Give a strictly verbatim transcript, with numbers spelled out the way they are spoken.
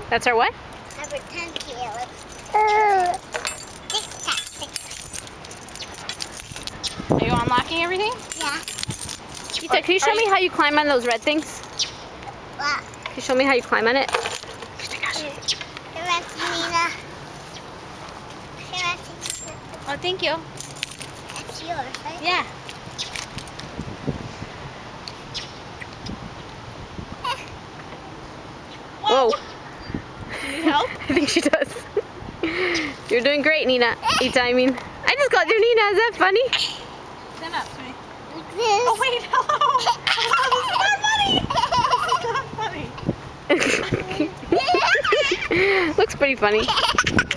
That's our what? Our ten kilos. Uh, tic tac, tic tac. Are you unlocking everything? Yeah. Gita, can you show me how you climb on those red things? What? Can you show me how you climb on it? Oh, thank you. That's yours, right? Yeah. Whoa. Do you need help? I think she does. You're doing great, Nina. Ita, I mean. I just called you Nina. Is that funny? Stand up to me. Like this. Oh, wait. Hello. Hello. This is not funny. This is not funny. Looks pretty funny.